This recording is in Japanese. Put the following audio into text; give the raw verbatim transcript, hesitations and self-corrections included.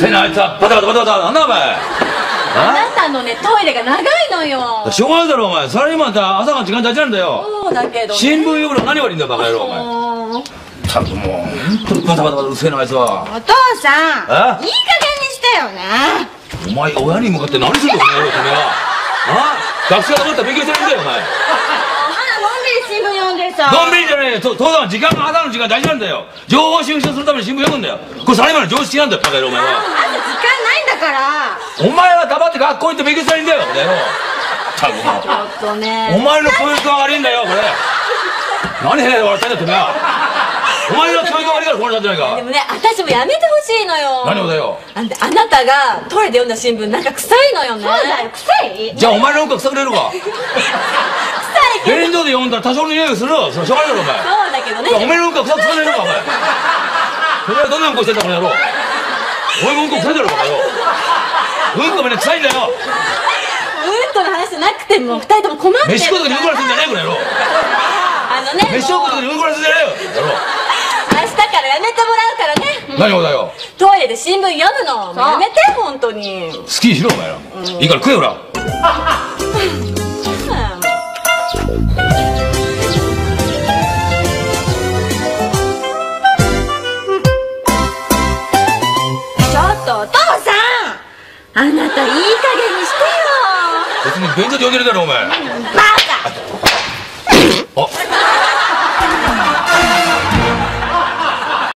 せなあいつはバタバタバタバタなんだお前。 あなたのねトイレが長いのよ。 しょうがないだろお前。サラリーマンって朝の時間大事なんだよ。 そうだけどね。 新聞読むの何悪いんだよバカ野郎お前。たぶんもう本当にバタバタバタうるせえなあいつは。 お父さん、いい加減にしてよね。 お前親に向かって何するんだよこの野郎てめえは。あ学生がどったら勉強してるんだよお前。 新聞読んでさ。 のんびりじゃねえよ。父さん時間が朝の時間大事なんだよ。情報収集するために新聞読むんだよ。これサラリーマンの常識なんだよバカ野郎お前は。 あんた時間ないんだから。 お前は黙って学校行って勉強したらいいんだよこの野郎。たぶんもうちょっとね。 お前の教育が悪いんだよこれ。何変な笑ってんだってめえは。お前の教育が悪いからこうなったんじゃないか。 でもね、私もやめてほしいのよ。 何をだよ。 あんた、あなたがトイレで読んだ新聞なんか臭いのよね。そうだよ、臭い。 じゃあお前のうんこ臭くねえのか。 臭いけど。 便所で読んだら多少の匂いがするよ。それしょうがないだろお前。 そうだけどね。 お前のうんこ臭くねえのかお前。それはどんなうんこしてんだこの野郎。お前もうんこ臭いだろバカ野郎。うんこみんな臭いんだよ。 うんこの話じゃなくても二人とも困ってる。 飯食う時にうんこらすんじゃねえこの野郎。 あのね、 飯を食う時にうんこらすんじゃねえよ野郎。 明日からやめてもらうからね。 何をだよ。 トイレで新聞読むのやめて本当に。 好きにしろお前ら。いいから食えよほら。 ちょっとお父さん、あなたいい加減にしてよ。 別に便所で読んでるだろお前。 バカ。